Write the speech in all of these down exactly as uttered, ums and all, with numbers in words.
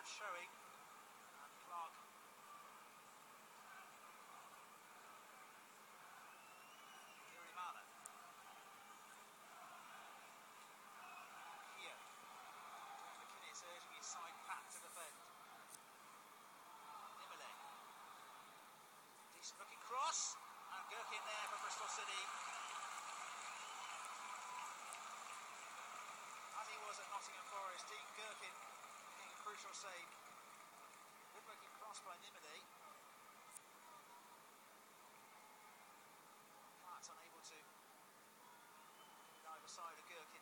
showing, and Clark Irimana. Here, McKinney is urging his side back to defend. Nimile. Decent looking cross, and Gherkin there for Bristol City. As he was at Nottingham Forest, Dean Gherkin making a crucial save. Good looking cross by Nimile. Clark's unable to get it either side of Gherkin.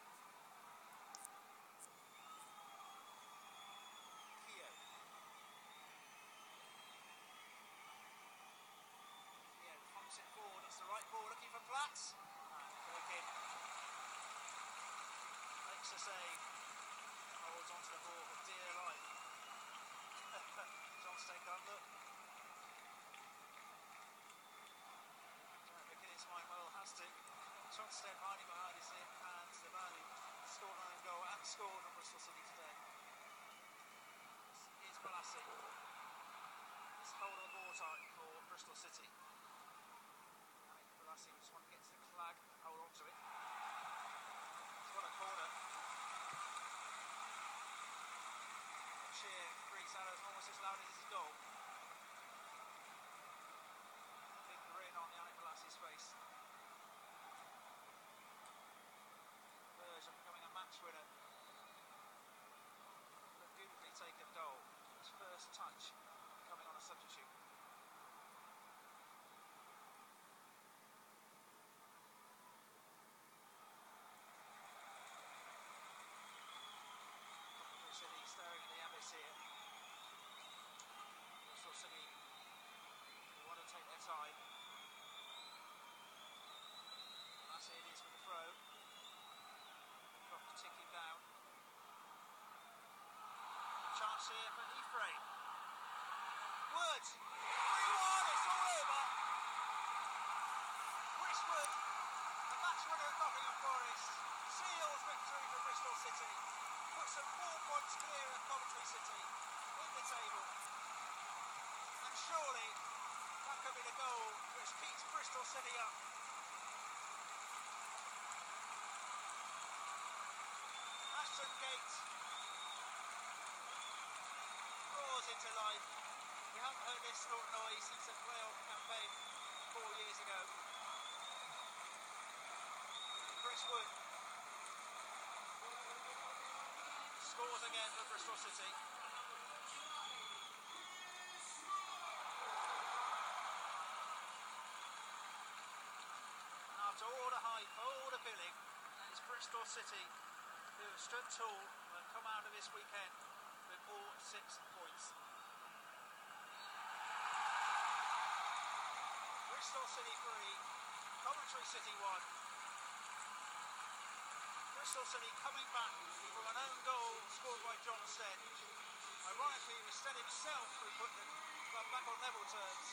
Keogh. Keogh pumps it forward, it's the right ball looking for Platts. And Gherkin makes a save, holds onto the ball for dear life. Johnstone can't look. McKinney's mind well has to. Johnstone hiding behind his hands. They've only scored on own goal and scored on Bristol City today. This is Balassi. It's hold of the ball time for Bristol City. Balassi just want to get to the flag and hold on to it. It's got a corner. Cheer Greece Arrows almost as loud as his goal. Big grin on Yannick Balassi's face. Verge of becoming a match winner. A beautifully taken goal. His first touch coming on a substitute. City staring at the abyss here. Bristol City want to take their time. That's it, it is with the throw. Clock ticking down. Chance here for Ephraim. Wood! three one, it's all over! Chris Wood, the match winner at Nottingham Forest, seals victory for Bristol City. Puts them four points clear of Coventry City in the table. And surely that could be the goal which keeps Bristol City up. Ashton Gate roars into life. We haven't heard this sort of noise since the playoff campaign four years ago. Chris Wood scores again for Bristol City. And after all the hype, all the billing, it's Bristol City who have stood tall and come out of this weekend with all six points. Bristol City three, Coventry City one. Bristol City coming back from an own goal scored by John Stead. Ironically, it was Stead himself who put the club back on level terms.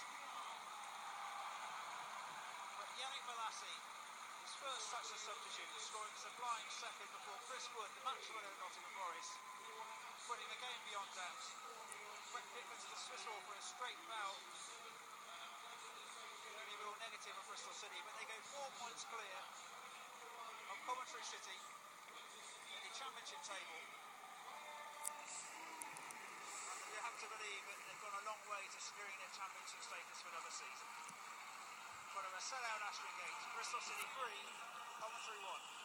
But Yannick Balassi, his first touch as substitute, scoring a sublime second before Chris Wood, the match winner at Nottingham Forest, putting the game beyond doubt. Brett Pittman's dismissal for a straight foul. The only real negative of Bristol City, but they go four points clear of Coventry City in the Championship table. And you have to believe that they've gone a long way to securing their Championship status for another season. But of a sellout Ashton Gate, Bristol City three, Coventry one.